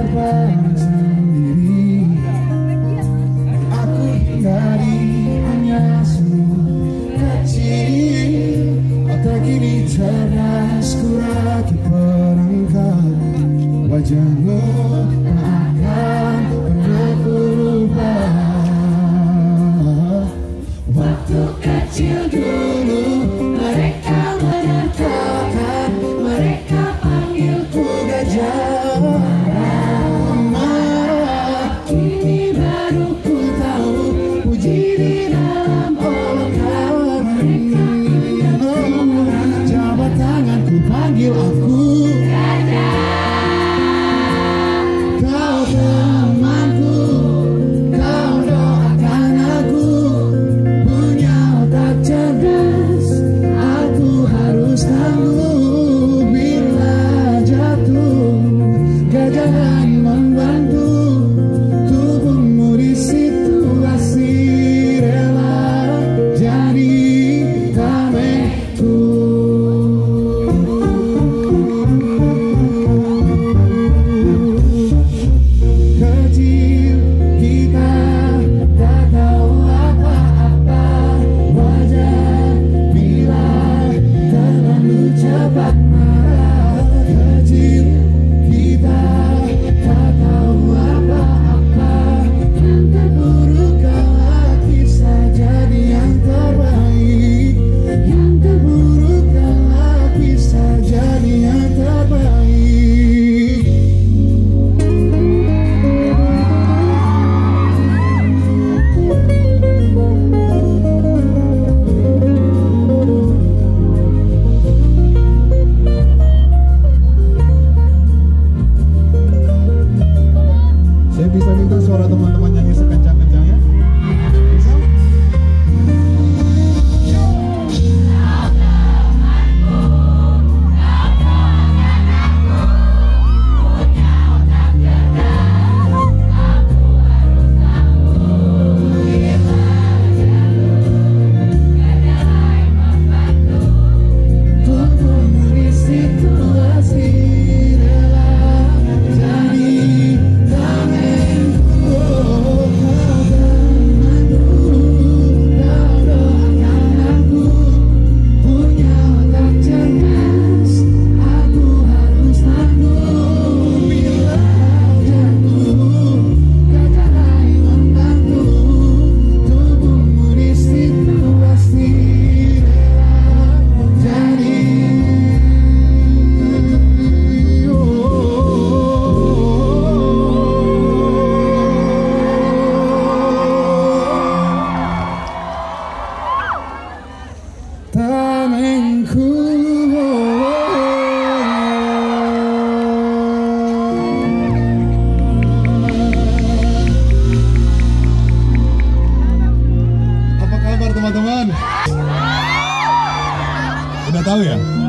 terbang sendiri. Aku hindari hanya senyum kecil. Otak ini cerdas, ku rakit perangkap. Wajahmu tak akan pernah berubah. Waktu kecil dulu mereka menertakan, mereka panggilku Gajah Marah. Kini baru ku tahu puji di dalam olokan. Jabat tanganku panggil aku Gajah. Kau temanku, kau doakan aku. Punya otak cerdas, aku harus tangguh. Bila jatuh, gajah lain membantu. Tubuhmu di situasi rela jadi tamengku. Kecil kita tak tahu apa-apa. Wajar bila terlalu cepat marah. Kecil kita tak tahu apa-apa. Yang terburuk kelak bisa jadi yang terbaik. Yang terburuk kelak bisa jadi yang terbaik. Saya bisa minta suara teman-teman nyanyi sekencang-kencangnya? Bisa? Tubuhmu di situasi rela jadi tamengku. Kau temanku, kau doakan aku. Punya otak cerdas, aku harus tangguh. Bila jatuh, gajah lain membantu. Tubuhmu di situasi rela jadi tamengku. Apa kabar teman-teman? Udah tahu ya?